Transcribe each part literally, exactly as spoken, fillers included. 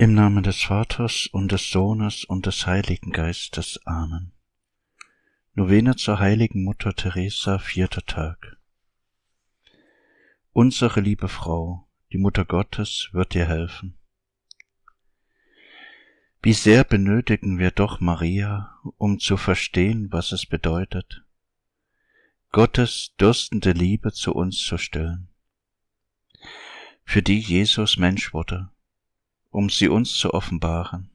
Im Namen des Vaters und des Sohnes und des Heiligen Geistes. Amen. Novene zur heiligen Mutter Teresa, vierter Tag. Unsere liebe Frau, die Mutter Gottes, wird dir helfen. Wie sehr benötigen wir doch Maria, um zu verstehen, was es bedeutet, Gottes dürstende Liebe zu uns zu stillen, für die Jesus Mensch wurde, um sie uns zu offenbaren.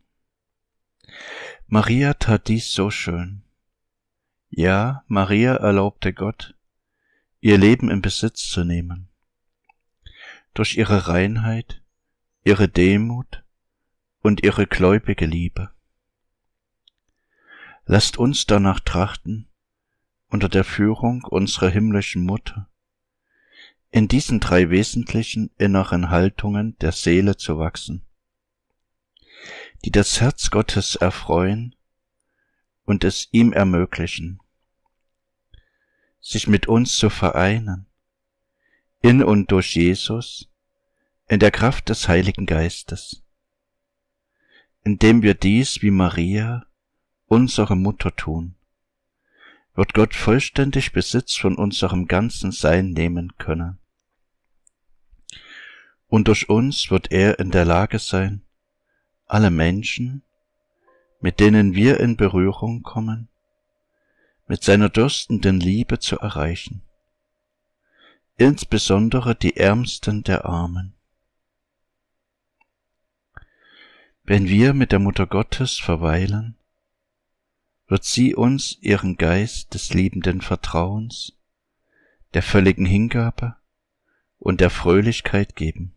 Maria tat dies so schön. Ja, Maria erlaubte Gott, ihr Leben in Besitz zu nehmen. Durch ihre Reinheit, ihre Demut und ihre gläubige Liebe. Lasst uns danach trachten, unter der Führung unserer himmlischen Mutter, in diesen drei wesentlichen inneren Haltungen der Seele zu wachsen, die das Herz Gottes erfreuen und es ihm ermöglichen, sich mit uns zu vereinen, in und durch Jesus, in der Kraft des Heiligen Geistes. Indem wir dies wie Maria, unsere Mutter, tun, wird Gott vollständig Besitz von unserem ganzen Sein nehmen können. Und durch uns wird er in der Lage sein, alle Menschen, mit denen wir in Berührung kommen, mit seiner dürstenden Liebe zu erreichen, insbesondere die Ärmsten der Armen. Wenn wir mit der Mutter Gottes verweilen, wird sie uns ihren Geist des liebenden Vertrauens, der völligen Hingabe und der Fröhlichkeit geben.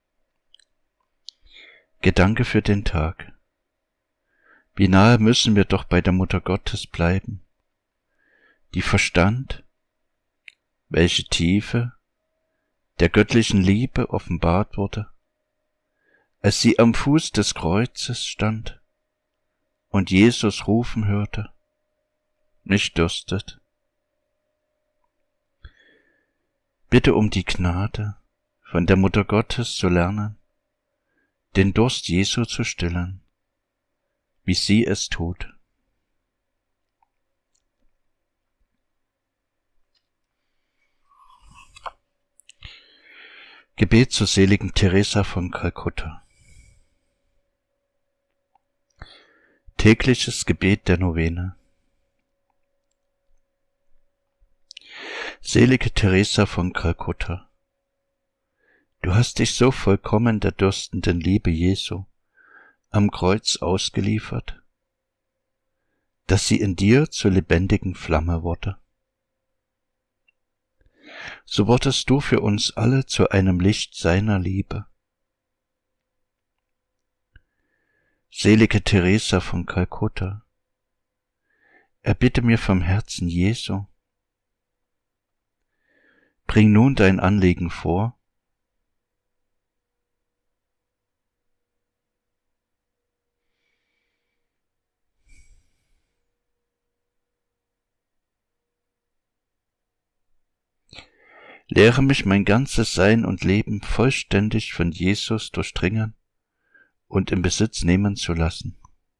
Gedanke für den Tag. Wie nahe müssen wir doch bei der Mutter Gottes bleiben, die verstand, welche Tiefe der göttlichen Liebe offenbart wurde, als sie am Fuß des Kreuzes stand und Jesus rufen hörte, nicht dürstet. Bitte um die Gnade, von der Mutter Gottes zu lernen, den Durst Jesu zu stillen, wie sie es tut. Gebet zur seligen Teresa von Kalkutta. Tägliches Gebet der Novene. Selige Teresa von Kalkutta, du hast dich so vollkommen der dürstenden Liebe Jesu am Kreuz ausgeliefert, dass sie in dir zur lebendigen Flamme wurde. So wurdest du für uns alle zu einem Licht seiner Liebe. Selige Teresa von Kalkutta, erbitte mir vom Herzen Jesu. Bring nun dein Anliegen vor. Lehre mich mein ganzes Sein und Leben vollständig von Jesus durchdringen und in Besitz nehmen zu lassen,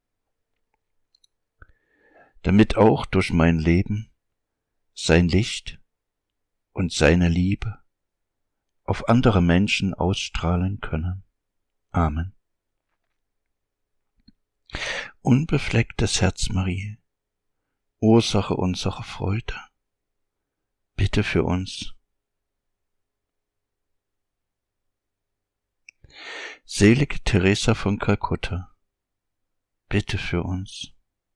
damit auch durch mein Leben sein Licht und seine Liebe auf andere Menschen ausstrahlen können. Amen. Unbeflecktes Herz Marie, Ursache unserer Freude, bitte für uns. Selige Teresa von Kalkutta, bitte für uns.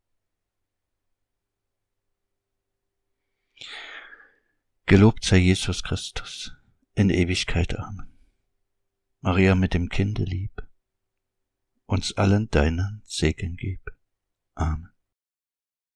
Gelobt sei Jesus Christus, in Ewigkeit. Amen. Maria mit dem Kinde lieb, uns allen deinen Segen gib. Amen.